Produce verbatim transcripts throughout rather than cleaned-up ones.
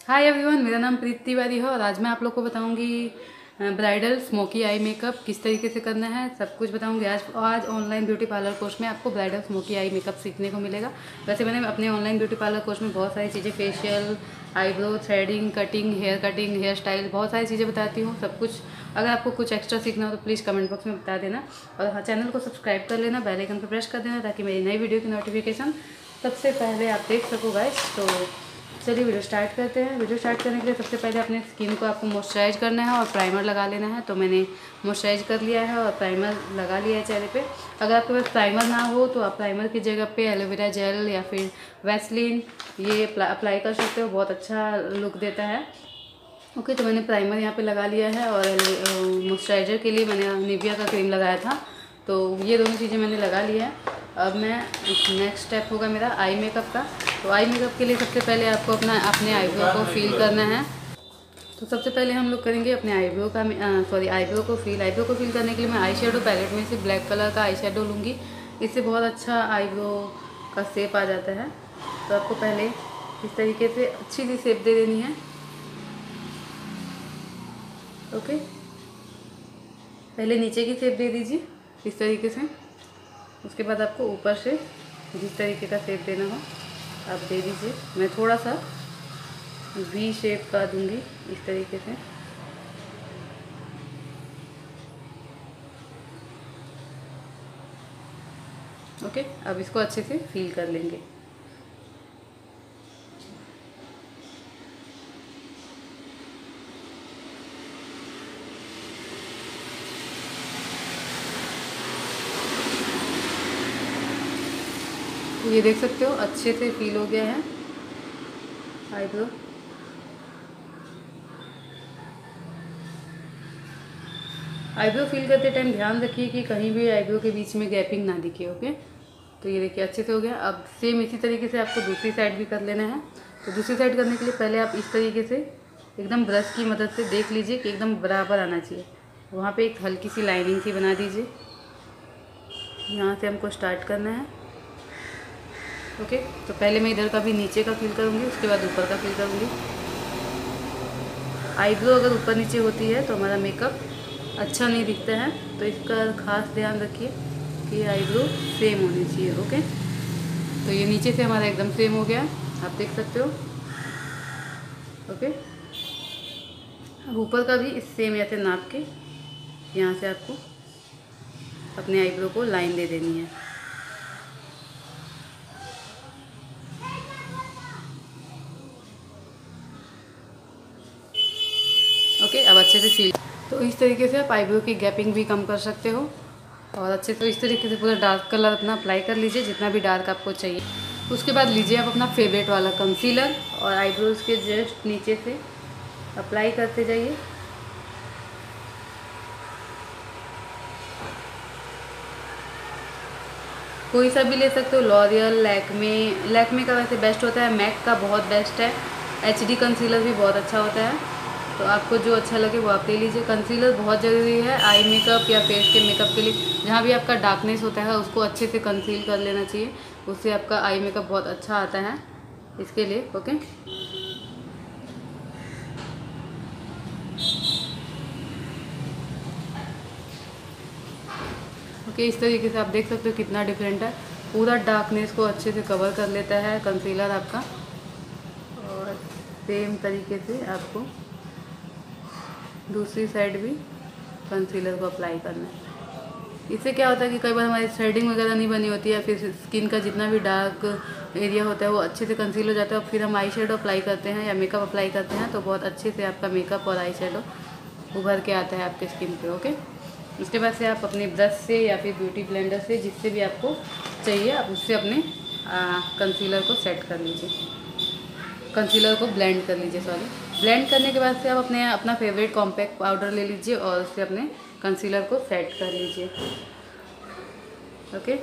Hi everyone, मेरा नाम प्रीति तिवारी है और आज मैं आप लोग को बताऊंगी ब्राइडल स्मोकी आई मेकअप किस तरीके से करना है। सब कुछ बताऊंगी आज आज ऑनलाइन ब्यूटी पार्लर कोर्स में आपको ब्राइडल स्मोकी आई मेकअप सीखने को मिलेगा। वैसे मैंने अपने ऑनलाइन ब्यूटी पार्लर कोर्स में बहुत सारी चीज़ें, facial, eyebrow, threading, cutting, hair cutting, hair style, बहुत सारी चीज़ें बताती हूँ। सब कुछ अगर आपको कुछ एक्स्ट्रा सीखना हो तो प्लीज़ कमेंट बॉक्स में बता देना और हाँ, चैनल को सब्सक्राइब कर लेना, बेल आइकन पर प्रेस कर देना ताकि मेरी नई वीडियो की नोटिफिकेशन सबसे पहले आप देख सको गाइस। तो चलिए वीडियो स्टार्ट करते हैं। वीडियो स्टार्ट करने के लिए सबसे पहले अपने स्किन को आपको मॉइस्चराइज करना है और प्राइमर लगा लेना है। तो मैंने मॉइस्चराइज कर लिया है और प्राइमर लगा लिया है चेहरे पे। अगर आपके पास प्राइमर ना हो तो आप प्राइमर की जगह पे एलोवेरा जेल या फिर वैसलीन ये अप्लाई कर सकते हो, बहुत अच्छा लुक देता है। ओके, तो मैंने प्राइमर यहाँ पे लगा लिया है और मॉइस्चराइजर के लिए मैंने निविया का क्रीम लगाया था। तो ये दोनों चीज़ें मैंने लगा ली है। अब मैं नेक्स्ट स्टेप होगा मेरा आई मेकअप का। तो आई मेकअप के लिए सबसे पहले आपको अपना अपने आईब्रो को फील करना है। तो सबसे पहले हम लोग करेंगे अपने आईब्रो का सॉरी आईब्रो को फील। आईब्रो को फील करने के लिए मैं आई शेडो पैलेट में से ब्लैक कलर का आई शेडो लूँगी। इससे बहुत अच्छा आईब्रो का शेप आ जाता है। तो आपको पहले इस तरीके से अच्छी सी शेप दे देनी है। ओके, पहले नीचे की शेप दे दीजिए इस तरीके से। उसके बाद आपको ऊपर से जिस तरीके का शेप देना हो आप दे दीजिए। मैं थोड़ा सा वी शेप का दूंगी इस तरीके से। ओके, अब इसको अच्छे से फील कर लेंगे। तो ये देख सकते हो अच्छे से फील हो गया है आईब्रो। आईब्रो फील करते टाइम ध्यान रखिए कि कहीं भी आईब्रो के बीच में गैपिंग ना दिखे। ओके, तो ये देखिए अच्छे से हो गया। अब सेम इसी तरीके से आपको दूसरी साइड भी कर लेना है। तो दूसरी साइड करने के लिए पहले आप इस तरीके से एकदम ब्रश की मदद से देख लीजिए कि एकदम बराबर आना चाहिए। वहाँ पे एक हल्की सी लाइनिंग सी बना दीजिए। यहाँ से हमको स्टार्ट करना है। ओके, तो पहले मैं इधर का भी नीचे का फील करूँगी, उसके बाद ऊपर का फील करूँगी। आईब्रो अगर ऊपर नीचे होती है तो हमारा मेकअप अच्छा नहीं दिखता है, तो इसका खास ध्यान रखिए कि आईब्रो सेम होनी चाहिए। ओके, तो ये नीचे से हमारा एकदम सेम हो गया, आप देख सकते हो। ओके, अब ऊपर का भी इस सेम ऐसे नाप के यहाँ से आपको अपने आईब्रो को लाइन दे देनी है। ओके, अब अच्छे से फील। तो इस तरीके से आप आईब्रो की गैपिंग भी कम कर सकते हो और अच्छे से इस तरीके से पूरा डार्क कलर अपना अप्लाई कर लीजिए जितना भी डार्क आपको चाहिए। उसके बाद लीजिए आप अपना फेवरेट वाला कंसीलर और आईब्रोज के जस्ट नीचे से अप्लाई करते जाइए। कोई सा भी ले सकते हो, लॉरियल, लैक्मे। लैक्मे का वैसे बेस्ट होता है, मैक का बहुत बेस्ट है, एच डी कंसीलर भी बहुत अच्छा होता है। तो आपको जो अच्छा लगे वो आप ले लीजिए। कंसीलर बहुत ज़रूरी है आई मेकअप या फेस के मेकअप के लिए। जहाँ भी आपका डार्कनेस होता है उसको अच्छे से कंसील कर लेना चाहिए, उससे आपका आई मेकअप बहुत अच्छा आता है इसके लिए। ओके, ओके इस तरीके से आप देख सकते हो कितना डिफरेंट है। पूरा डार्कनेस को अच्छे से कवर कर लेता है कंसीलर आपका। और सेम तरीके से आपको दूसरी साइड भी कंसीलर को अप्लाई करना है। इससे क्या होता है कि कई बार हमारी थ्रेडिंग वगैरह नहीं बनी होती है, फिर स्किन का जितना भी डार्क एरिया होता है वो अच्छे से कंसील हो जाता है और फिर हम आई शेडो अप्लाई करते हैं या मेकअप अप्लाई करते हैं तो बहुत अच्छे से आपका मेकअप और आई शेडो उभर के आता है आपके स्किन पे। ओके, उसके बाद से आप अपने ब्रश से या फिर ब्यूटी ब्लेंडर से जिससे भी आपको चाहिए आप उससे अपने कंसीलर को सेट कर लीजिए, कंसीलर को ब्लेंड कर लीजिए सॉरी ब्लेंड करने के बाद से आप अपने अपना फेवरेट कॉम्पैक्ट पाउडर ले लीजिए और उससे अपने कंसीलर को सेट कर लीजिए। ओके,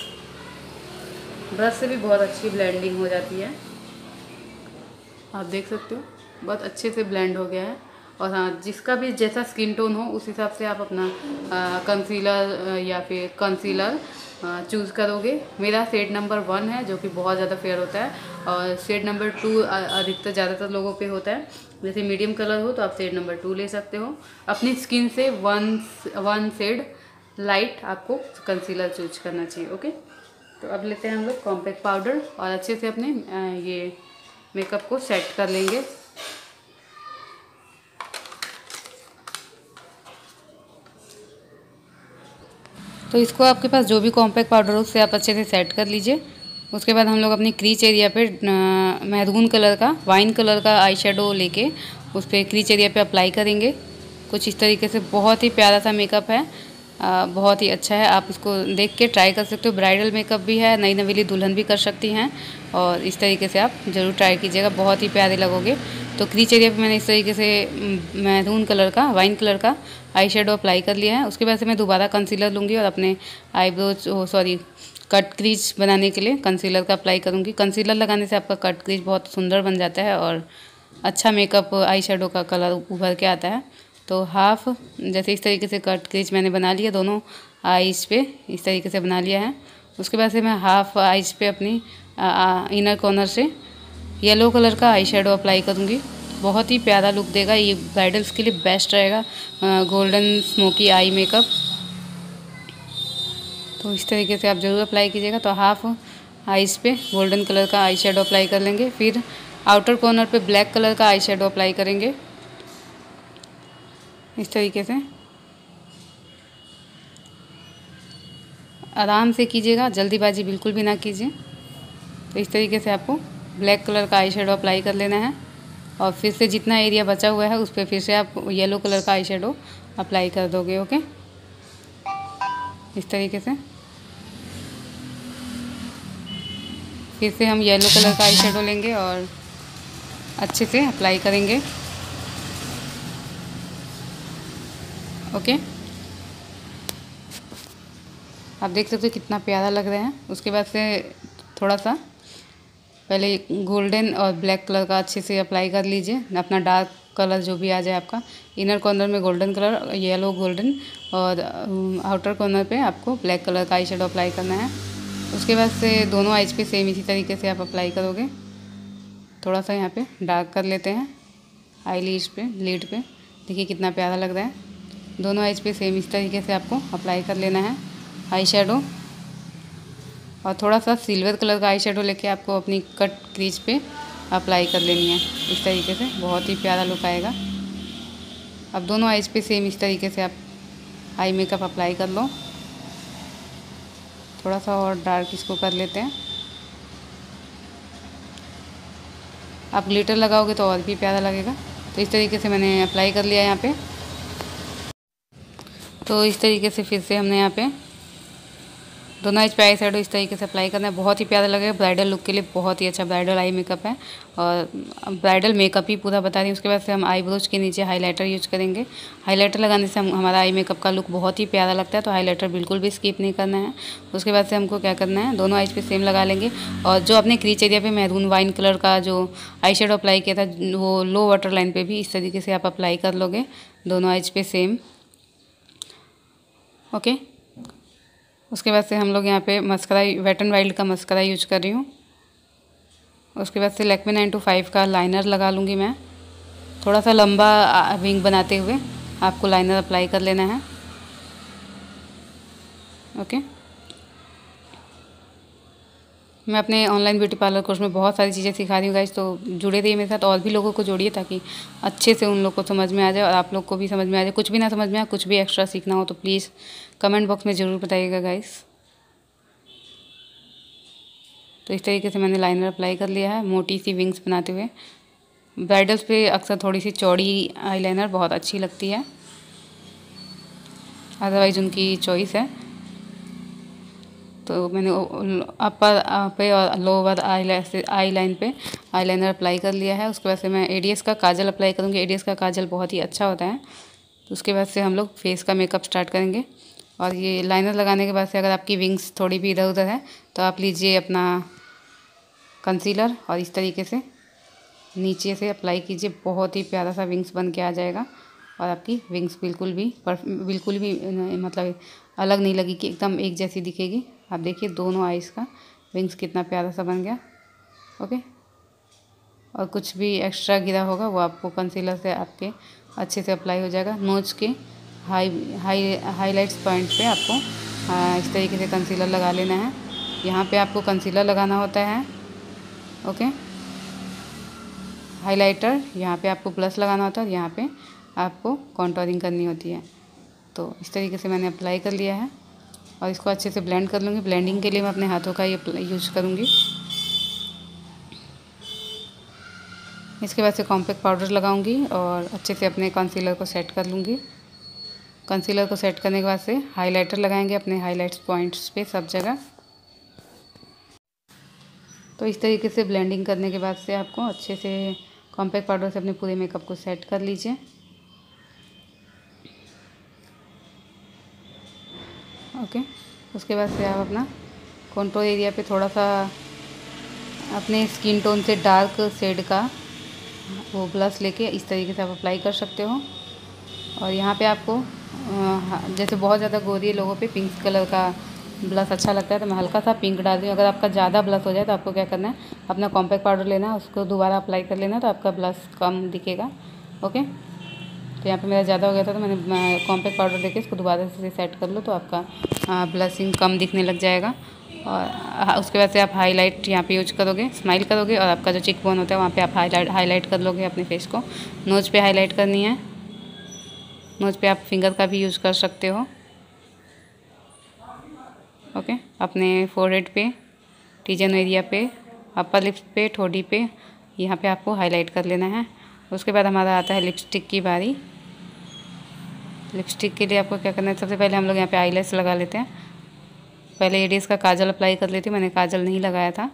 ब्रश से भी बहुत अच्छी ब्लेंडिंग हो जाती है, आप देख सकते हो बहुत अच्छे से ब्लेंड हो गया है। और हाँ, जिसका भी जैसा स्किन टोन हो उस हिसाब से आप अपना कंसीलर या फिर कंसीलर चूज़ करोगे। मेरा शेड नंबर वन है जो कि बहुत ज़्यादा फेयर होता है और शेड नंबर टू अधिकतर ज़्यादातर लोगों पे होता है। जैसे मीडियम कलर हो तो आप शेड नंबर टू ले सकते हो। अपनी स्किन से वन वन शेड लाइट आपको कंसीलर चूज करना चाहिए। ओके, तो अब लेते हैं हम लोग कॉम्पैक्ट पाउडर और अच्छे से अपने ये मेकअप को सेट कर लेंगे। तो इसको आपके पास जो भी कॉम्पैक्ट पाउडर हो उससे आप अच्छे से सेट कर लीजिए। उसके बाद हम लोग अपनी क्रीच एरिया पे मैरून कलर का वाइन कलर का आई शेडो लेके उस पर क्रीच एरिया पे अप्लाई करेंगे। कुछ इस तरीके से बहुत ही प्यारा सा मेकअप है, आ, बहुत ही अच्छा है। आप इसको देख के ट्राई कर सकते हो। ब्राइडल मेकअप भी है, नई नवेली दुल्हन भी कर सकती हैं और इस तरीके से आप ज़रूर ट्राई कीजिएगा, बहुत ही प्यारे लगोगे। तो क्रीच एरिया पे मैंने इस तरीके से मैरून कलर का वाइन कलर का आई शेडो अप्लाई कर लिया है। उसके बाद से मैं दोबारा कंसीलर लूँगी और अपने आईब्रोज सॉरी कट क्रीज बनाने के लिए कंसीलर का अप्लाई करूँगी। कंसीलर लगाने से आपका कट क्रीज बहुत सुंदर बन जाता है और अच्छा मेकअप आई शेडो का कलर उभर के आता है। तो हाफ जैसे इस तरीके से कट क्रीज मैंने बना लिया, दोनों आईज पे इस तरीके से बना लिया है। उसके बाद से मैं हाफ आईज पे अपनी आ, आ, इनर कॉर्नर से येलो कलर का आई शेडो अप्लाई करूँगी। बहुत ही प्यारा लुक देगा, ये ब्राइडल्स के लिए बेस्ट रहेगा गोल्डन स्मोकी आई मेकअप। तो इस तरीके से आप ज़रूर अप्लाई कीजिएगा। तो हाफ आईज पे गोल्डन कलर का आई शेडो अप्लाई कर लेंगे, फिर आउटर कॉर्नर पे ब्लैक कलर का आई शेडो अप्लाई करेंगे इस तरीके से। आराम से कीजिएगा, जल्दीबाजी बिल्कुल भी ना कीजिए। तो इस तरीके से आपको ब्लैक कलर का आई शेडो अप्लाई कर लेना है और फिर से जितना एरिया बचा हुआ है उस पर फिर से आप येलो कलर का आई शेडो अप्लाई कर दोगे। ओके, इस तरीके से फिर से हम येलो कलर का आई शेडो लेंगे और अच्छे से अप्लाई करेंगे। ओके, आप देख सकते हो कितना प्यारा लग रहा है। उसके बाद से थोड़ा सा पहले गोल्डन और ब्लैक कलर का अच्छे से अप्लाई कर लीजिए, अपना डार्क कलर जो भी आ जाए आपका। इनर कॉर्नर में गोल्डन कलर, येलो गोल्डन और आउटर कॉर्नर पे आपको ब्लैक कलर का आई शेडो अप्लाई करना है। उसके बाद से दोनों आइज पे सेम इसी तरीके से आप अप्लाई करोगे। थोड़ा सा यहाँ पे डार्क कर लेते हैं आई लीड्स पे, लीड पे। देखिए कितना प्यारा लग रहा है। दोनों आइज पे सेम इस तरीके से आपको अप्लाई कर लेना है आई शेडो। और थोड़ा सा सिल्वर कलर का आई शेडो लेके आपको अपनी कट क्रीज पे अप्लाई कर लेनी है इस तरीके से, बहुत ही प्यारा लुक आएगा। अब दोनों आइज पे सेम इस तरीके से आप आई मेकअप अप्लाई कर लो। थोड़ा सा और डार्क इसको कर लेते हैं। आप ग्लिटर लगाओगे तो और भी प्यारा लगेगा। तो इस तरीके से मैंने अप्लाई कर लिया यहाँ पे। तो इस तरीके से फिर से हमने यहाँ पे दोनों आइज पे आई शेडो इस तरीके से अप्लाई करना है, बहुत ही प्यारा लगेगा। ब्राइडल लुक के लिए बहुत ही अच्छा ब्राइडल आई मेकअप है और ब्राइडल मेकअप ही पूरा बता रही हूँ। उसके बाद से हम आईब्रोज के नीचे हाइलाइटर यूज करेंगे। हाइलाइटर लगाने से हम हमारा आई मेकअप का लुक बहुत ही प्यारा लगता है, तो हाइलाइटर बिल्कुल भी स्किप नहीं करना है। उसके बाद से हमको क्या करना है, दोनों आइज पे सेम लगा लेंगे और जो अपने क्रीच एरिया पे मैरून वाइन कलर का जो आई शेडो अप्लाई किया था वो लो वाटर लाइन पे भी इस तरीके से आप अप्लाई कर लोगे, दोनों आइज पे सेम। ओके, उसके बाद से हम लोग यहाँ पे मस्करा वेट एंड वाइल्ड का मस्करा यूज कर रही हूँ। उसके बाद से लैक्मे नाइन टू फाइव का लाइनर लगा लूँगी मैं। थोड़ा सा लंबा विंग बनाते हुए आपको लाइनर अप्लाई कर लेना है। ओके, मैं अपने ऑनलाइन ब्यूटी पार्लर कोर्स में बहुत सारी चीज़ें सिखा रही हूँ गाइस, तो जुड़े रहिए मेरे साथ और भी लोगों को जोड़िए ताकि अच्छे से उन लोग को समझ में आ जाए और आप लोग को भी समझ में आ जाए। कुछ भी ना समझ में आए, कुछ भी एक्स्ट्रा सीखना हो तो प्लीज़ कमेंट बॉक्स में ज़रूर बताइएगा गाइस। तो इस तरीके से मैंने लाइनर अप्लाई कर लिया है मोटी सी विंग्स बनाते हुए। ब्राइडल्स पे अक्सर थोड़ी सी चौड़ी आईलाइनर बहुत अच्छी लगती है, अदरवाइज़ उनकी चॉइस है। तो मैंने अपर पे और लोअर आई आई लाइन पे आईलाइनर अप्लाई कर लिया है। उसके बाद से मैं एडीएस का काजल अप्लाई करूँगी। एडीएस का काजल बहुत ही अच्छा होता है। तो उसके बाद से हम लोग फेस का मेकअप स्टार्ट करेंगे। और ये लाइनर लगाने के बाद से अगर आपकी विंग्स थोड़ी भी इधर उधर है तो आप लीजिए अपना कंसीलर और इस तरीके से नीचे से अप्लाई कीजिए। बहुत ही प्यारा सा विंग्स बन के आ जाएगा और आपकी विंग्स बिल्कुल भी बिल्कुल भी मतलब अलग नहीं लगेगी, एकदम एक जैसी दिखेगी। आप देखिए दोनों आइज़ का विंग्स कितना प्यारा सा बन गया। ओके। और कुछ भी एक्स्ट्रा गिरा होगा वो आपको कंसीलर से आपके अच्छे से अप्लाई हो जाएगा। नोज के हाई हाई हाईलाइट्स पॉइंट पे आपको आ, इस तरीके से कंसीलर लगा लेना है। यहाँ पे आपको कंसीलर लगाना होता है। ओके। हाइलाइटर यहाँ पे आपको प्लस लगाना होता है, यहाँ पे आपको कॉन्टोरिंग करनी होती है। तो इस तरीके से मैंने अप्लाई कर लिया है और इसको अच्छे से ब्लेंड कर लूँगी। ब्लेंडिंग के लिए मैं अपने हाथों का ये यूज करूँगी। इसके बाद से कॉम्पैक्ट पाउडर लगाऊंगी और अच्छे से अपने कंसीलर को सेट कर लूँगी। कंसीलर को सेट करने के बाद से हाइलाइटर लगाएंगे अपने हाइलाइट्स पॉइंट्स पे सब जगह। तो इस तरीके से ब्लेंडिंग करने के बाद से आपको अच्छे से कॉम्पैक्ट पाउडर से अपने पूरे मेकअप को सेट कर लीजिए। ओके। उसके बाद से आप अपना कॉन्टूर एरिया पे थोड़ा सा अपने स्किन टोन से डार्क शेड का वो ब्लश लेके इस तरीके से आप अप्लाई कर सकते हो। और यहाँ पे आपको जैसे बहुत ज़्यादा गोरी लोगों पे पिंक कलर का ब्लश अच्छा लगता है तो मैं हल्का सा पिंक डाल रही हूँ। अगर आपका ज़्यादा ब्लश हो जाए तो आपको क्या करना है, अपना कॉम्पैक्ट पाउडर लेना है, उसको दोबारा अप्लाई कर लेना तो आपका ब्लश कम दिखेगा। ओके। तो यहाँ पे मेरा ज़्यादा हो गया था तो मैंने कॉम्पैक्ट पाउडर लेके इसको दोबारा से सेट कर लो तो आपका ब्लशिंग कम दिखने लग जाएगा। और उसके बाद से आप हाईलाइट यहाँ पे यूज करोगे, स्माइल करोगे और आपका जो चिक बोन होता है वहाँ पे आप हाईलाइट हाईलाइट कर लोगे अपने फेस को। नोज़ पे हाईलाइट करनी है। नोज़ पे आप फिंगर का भी यूज़ कर सकते हो। ओके। अपने फोरहेड पे, टीजन एरिया पे, अपर लिप्स पे, ठोड़ी पे, यहाँ पे आपको हाईलाइट कर लेना है। उसके बाद हमारा आता है लिपस्टिक की बारी। लिपस्टिक के लिए आपको क्या करना है, सबसे पहले हम लोग यहाँ पे आईलैश लगा लेते हैं। पहले एडीज का काजल अप्लाई कर लेती हूँ, मैंने काजल नहीं लगाया था।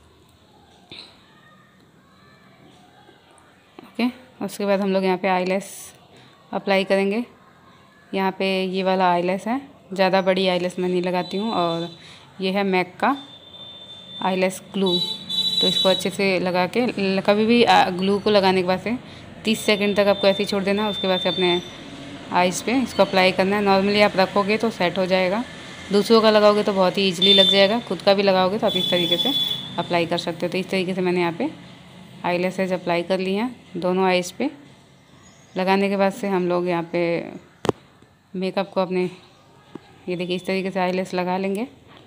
ओके। उसके बाद हम लोग यहाँ पे आईलैश अप्लाई करेंगे। यहाँ पे ये वाला आईलैश है, ज़्यादा बड़ी आईलैश मैं नहीं लगाती हूँ। और ये है मैक का आईलैश ग्लू। तो इसको अच्छे से लगा के, कभी भी ग्लू को लगाने के बाद से तीस सेकंड तक आपको ऐसे ही छोड़ देना है। उसके बाद से अपने आइज़ पे इसको अप्लाई करना है। नॉर्मली आप रखोगे तो सेट हो जाएगा, दूसरों का लगाओगे तो बहुत ही ईजिली लग जाएगा। खुद का भी लगाओगे तो आप इस तरीके से अप्लाई कर सकते हो। तो इस तरीके से मैंने यहाँ पे आईलैशेज अप्लाई कर ली हैं दोनों आइज़ पे। लगाने के बाद से हम लोग यहाँ पे मेकअप को अपने, ये देखिए इस तरीके से आईलैश लगा लेंगे।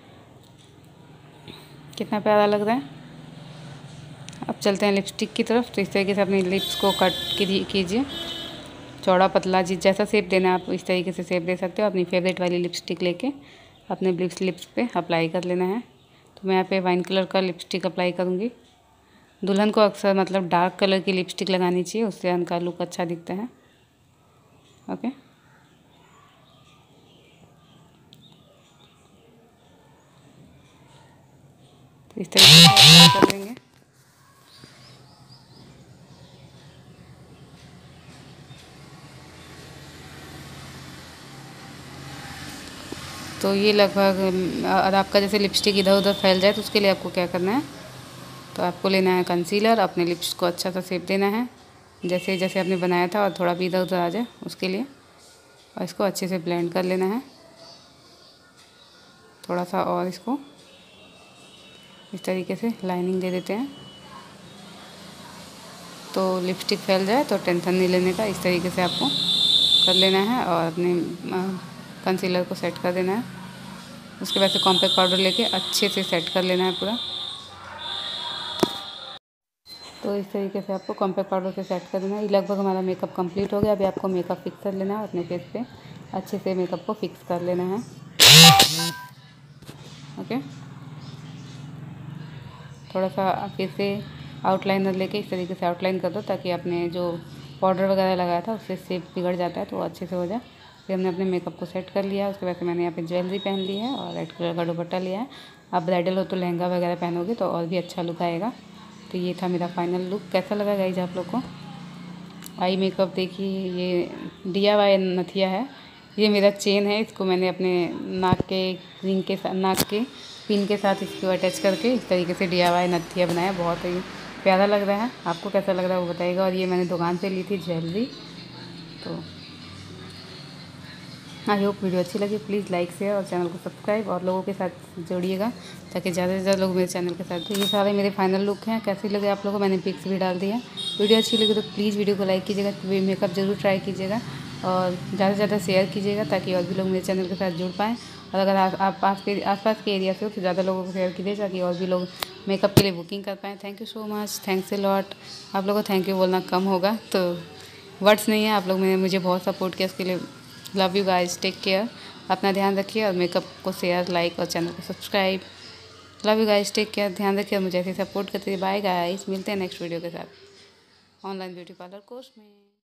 कितना प्यारा लग रहा है। अब चलते हैं लिपस्टिक की तरफ। तो इस तरीके से अपनी लिप्स को कट कीजिए, चौड़ा पतला जिस जैसा शेप देना है आप इस तरीके से शेप दे सकते हो। अपनी फेवरेट वाली लिपस्टिक लेके अपने लिप्स लिप्स पे अप्लाई कर लेना है। तो मैं यहाँ पे वाइन कलर का लिपस्टिक अप्लाई करूँगी। दुल्हन को अक्सर मतलब डार्क कलर की लिपस्टिक लगानी चाहिए, उससे उनका लुक अच्छा दिखता है। ओके। तो इस तरीके से अप्लाई कर लेंगे। तो ये लगभग, और आपका जैसे लिपस्टिक इधर उधर फैल जाए तो उसके लिए आपको क्या करना है, तो आपको लेना है कंसीलर, अपने लिप्स को अच्छा सा शेप देना है जैसे जैसे आपने बनाया था और थोड़ा भी इधर उधर आ जाए उसके लिए। और इसको अच्छे से ब्लेंड कर लेना है थोड़ा सा, और इसको इस तरीके से लाइनिंग दे देते हैं। तो लिपस्टिक फैल जाए तो टेंशन नहीं लेने का, इस तरीके से आपको कर लेना है और अपने कंसीलर को सेट कर देना है। उसके बाद से कॉम्पैक्ट पाउडर लेके अच्छे से सेट कर लेना है पूरा। तो इस तरीके से आपको कॉम्पैक्ट पाउडर से सेट कर देना है। ये लगभग हमारा मेकअप कंप्लीट हो गया। अभी आपको मेकअप फिक्स कर लेना है, अपने फेस पे अच्छे से मेकअप को फिक्स कर लेना है। ओके। थोड़ा सा फिर से आउटलाइनर लेके इस तरीके से आउटलाइन कर दो ताकि आपने जो पाउडर वगैरह लगाया था उससे शेप बिगड़ जाता है तो अच्छे से हो जाए। फिर हमने अपने मेकअप को सेट कर लिया। उसके बाद मैंने यहाँ पे ज्वेलरी पहन ली है और रेड कलर का दुपट्टा लिया है। आप ब्राइडल हो तो लहंगा वगैरह पहनोगे तो और भी अच्छा लुक आएगा। तो ये था मेरा फाइनल लुक। कैसा लगा गाइज आप लोग को? आई मेकअप देखिए, ये डी आई वाई नथिया है। ये मेरा चेन है, इसको मैंने अपने नाक के रिंग के साथ, नाक के पिन के साथ इसको अटैच करके इस तरीके से डी आई वाई नथिया बनाया। बहुत ही प्यारा लग रहा है। आपको कैसा लग रहा है वो बताइएगा। और ये मैंने दुकान से ली थी ज्वेलरी। तो आई होप वीडियो अच्छी लगी। प्लीज़ लाइक शेयर और चैनल को सब्सक्राइब और लोगों के साथ जोड़िएगा ताकि ज़्यादा से ज़्यादा लोग मेरे चैनल के साथ। तो ये सारे मेरे फाइनल लुक हैं, कैसी लगे आप लोगों को, मैंने पिक्स भी डाल दिया। वीडियो अच्छी लगी तो प्लीज़ वीडियो को लाइक कीजिएगा, मेकअप जरूर ट्राई कीजिएगा और ज़्यादा से ज़्यादा शेयर कीजिएगा ताकि और भी लोग मेरे चैनल के साथ जुड़ पाएँ। और अगर आप आप पास के आसपास के एरिया से हो तो ज़्यादा लोगों को शेयर कीजिए ताकि और भी लोग मेकअप के लिए बुकिंग कर पाएँ। Thank you so much, thanks a lot. आप लोगों को थैंक यू बोलना कम होगा तो वर्ड्स नहीं है, आप लोग मैंने मुझे बहुत सपोर्ट किया, उसके लिए love you guys. Take care, अपना ध्यान रखिए और मेकअप को शेयर, लाइक और चैनल को subscribe. Love you guys, take care, ध्यान रखिए और मुझे ऐसे सपोर्ट करते रहिए। बाय गाइज, मिलते हैं नेक्स्ट वीडियो के साथ ऑनलाइन ब्यूटी पार्लर कोर्स में।